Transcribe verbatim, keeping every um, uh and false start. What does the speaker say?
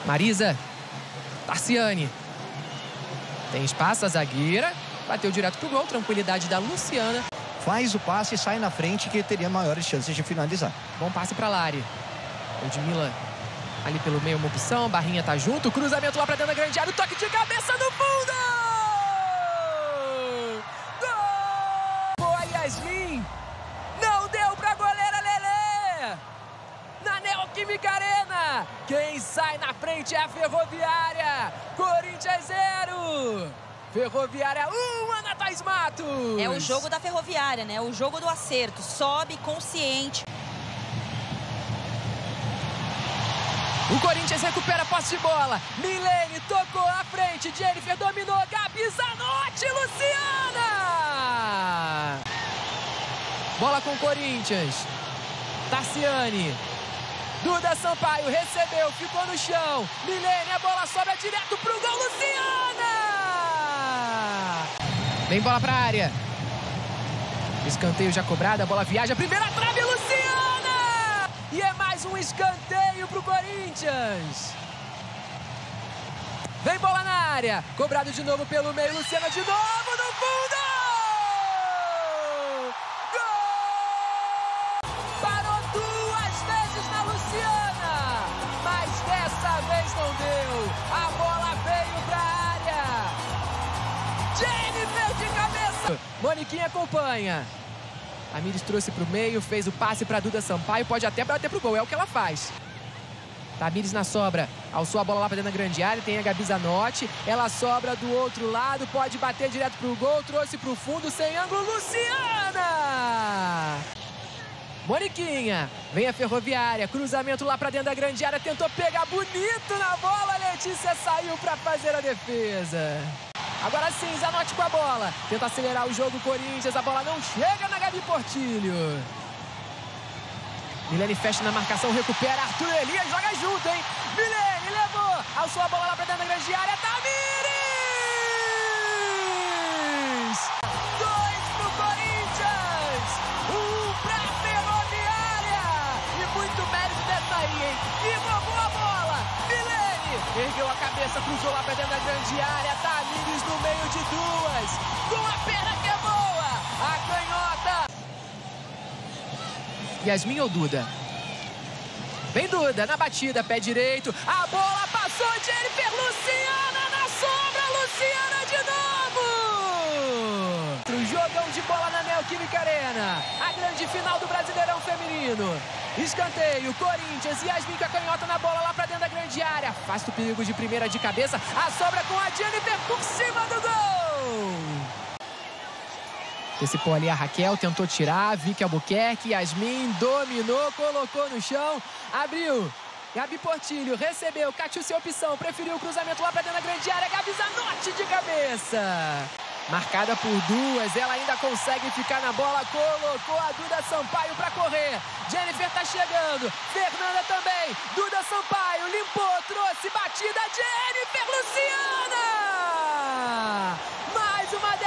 Marisa. Tarciane. Tem espaço, a zagueira. Bateu direto pro gol. Tranquilidade da Luciana. Faz o passe e sai na frente, que teria maiores chances de finalizar. Bom passe pra Lari. Ludmilla ali pelo meio, uma opção. Barrinha tá junto. Cruzamento lá pra dentro da grande área. Toque de cabeça no fundo! Gol! Boa, Yasmin! Não deu pra goleira Lelê! Na Neoquímica Arena! Quem sai na frente é a Ferroviária! Corinthians zero! Ferroviária um, Ana Thaís Matos! É o jogo da Ferroviária, né? O jogo do acerto. Sobe consciente. O Corinthians recupera a posse de bola. Milene tocou à frente. Jennifer dominou. Gabi Zanotti, Luciana! Bola com o Corinthians. Tarciane. Duda Sampaio recebeu, ficou no chão. Milene, a bola sobra direto pro gol, Luciana! Vem bola pra área. Escanteio já cobrado, a bola viaja. Primeira trave, Luciana! E é mais um escanteio pro Corinthians. Vem bola na área. Cobrado de novo pelo meio. Luciana de novo no fundo! Gol! Parou duas vezes na Luciana. Mas dessa vez não deu. A bola veio pra área. Jennifer de cabeça. Moniquinha acompanha. A Miris trouxe pro meio, fez o passe pra Duda Sampaio, pode até bater pro gol, é o que ela faz. Tamires na sobra, alçou a bola lá pra dentro da grande área, tem a Gabi Zanotti, ela sobra do outro lado, pode bater direto pro gol, trouxe pro fundo, sem ângulo, Luciana! Moniquinha, vem a Ferroviária, cruzamento lá pra dentro da grande área, tentou pegar bonito na bola, Letícia saiu pra fazer a defesa. Agora sim, Zanotti com a bola. Tenta acelerar o jogo, Corinthians. A bola não chega na Gabi Portilho. Milene fecha na marcação, recupera. Arthur Elias joga junto, hein? Milene levou. Alçou a bola lá pra dentro da grande área. Tamires! Dois pro Corinthians. Um pra Ferroviária. E muito mérito dessa aí, hein? E roubou a bola. Milene ergueu a cabeça, cruzou lá pra dentro da grande área. Tamires no meio de duas. Com a perna que é boa. A canhota. Yasmin ou Duda? Vem Duda na batida, pé direito. A bola passou, Jennifer, Luciana na sombra. Luciana de novo. Jogão de bola na Neoquímica Arena. A grande final do Brasileirão Feminino. Escanteio, Corinthians, Yasmin com a canhota na bola lá pra dentro da grande área. Afasta o perigo de primeira de cabeça. A sobra com a Jennifer por cima do gol. Antecipou ali a Raquel, tentou tirar. Vicky Albuquerque, Yasmin dominou, colocou no chão. Abriu. Gabi Portilho recebeu. Catiúcia opção. Preferiu o cruzamento lá pra dentro da grande área. Gabi Zanotti de cabeça. Marcada por duas, ela ainda consegue ficar na bola, colocou a Duda Sampaio para correr. Jennifer tá chegando, Fernanda também, Duda Sampaio limpou, trouxe batida, Jennifer, Luciana! Mais uma